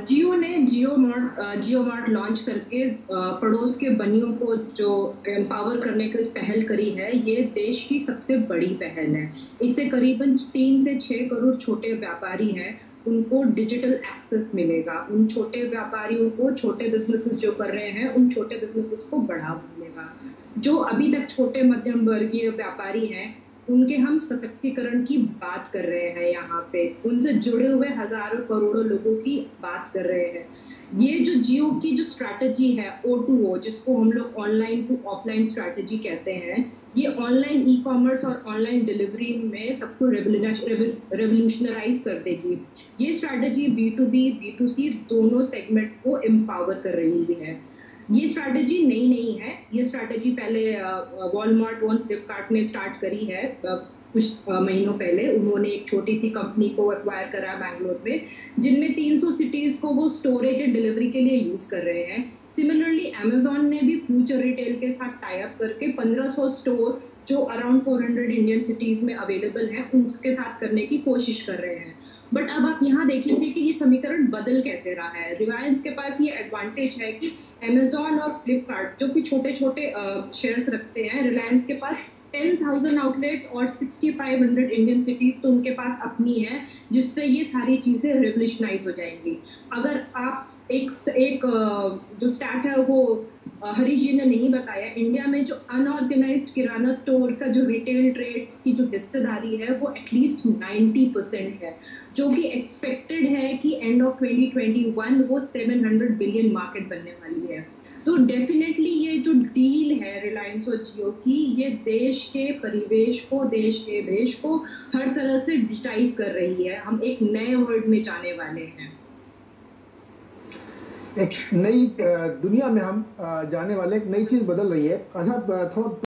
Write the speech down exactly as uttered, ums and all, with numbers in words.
जियो ने Jio mart Jio mart launch करके uh, पड़ोस के बनियों को जो एम्पावर करने की पहल करी है, ये देश की सबसे बड़ी पहल है। इससे करीबन तीन से छह करोड़ छोटे व्यापारी हैं, उनको डिजिटल एक्सेस मिलेगा। उन छोटे व्यापारियों को, छोटे बिजनेसेस जो कर रहे हैं, उन छोटे बिजनेसेस को बढ़ावा मिलेगा। जो अभी तक छोटे मध्यम वर्गीय व्यापारी हैं, उनके हम सशक्तिकरण की बात कर रहे हैं यहाँ पे। उनसे जुड़े हुए हज़ारों करोड़ों लोगों की बात कर रहे हैं। ये जो जियो की जो स्ट्रैटेजी है ओ टू ओ, जिसको हम लोग ऑनलाइन टू ऑफलाइन स्ट्रैटेजी कहते हैं, ये ऑनलाइन ई कॉमर्स और ऑनलाइन डिलीवरी में सबको रेवोल्यूशनराइज कर देगी। ये strategy B to B, B to C दोनों सेगमेंट को एम्पावर कर रही है। ये स्ट्रैटेजी नई नहीं है। ये स्ट्रैटेजी पहले वॉलमार्ट और फ्लिपकार्ट ने स्टार्ट करी है कुछ महीनों पहले। उन्होंने एक छोटी सी कंपनी को एक्वायर करा बैंगलोर में, जिनमें तीन सौ सिटीज को वो स्टोरेज एंड डिलीवरी के लिए यूज कर रहे हैं। सिमिलरली अमेजोन ने भी फ्यूचर रिटेल के साथ टाई अप करके पंद्रह सौ स्टोर जो अराउंड चार सौ इंडियन सिटीज में अवेलेबल हैं, उसके साथ करने की कोशिश कर रहे हैं। बट अब आप यहाँ देखेंगे कि ये समीकरण बदल कैसे रहा है। रिलायंस के पास ये एडवांटेज है कि अमेजोन और फ्लिपकार्ट जो कि छोटे छोटे शेयर्स रखते हैं, रिलायंस के पास टेन थाउजेंड आउटलेट्स और sixty five hundred Indian cities तो उनके पास अपनी है, जिससे ये सारी चीजें रेवोल्यूशनाइज हो जाएंगी। अगर आप एक एक जो स्टैट है वो हरीश जी ने नहीं बताया, इंडिया में जो अनऑर्गेनाइज्ड किराना स्टोर का जो रिटेल ट्रेड की जो हिस्सेदारी है वो एटलीस्ट नाइन्टी परसेंट है, जो कि एक्सपेक्टेड है कि end of twenty twenty one वो सेवन हंड्रेड बिलियन मार्केट बनने वाली है। तो डेफिनेटली ये जो डील है रिलायंस और जियो की, ये देश के परिवेश को, देश के देश को हर तरह से डिजिटाइज कर रही है। हम एक नए वर्ल्ड में जाने वाले हैं। एक नई दुनिया में हम जाने वाले, एक नई चीज बदल रही है। अच्छा, थोड़ा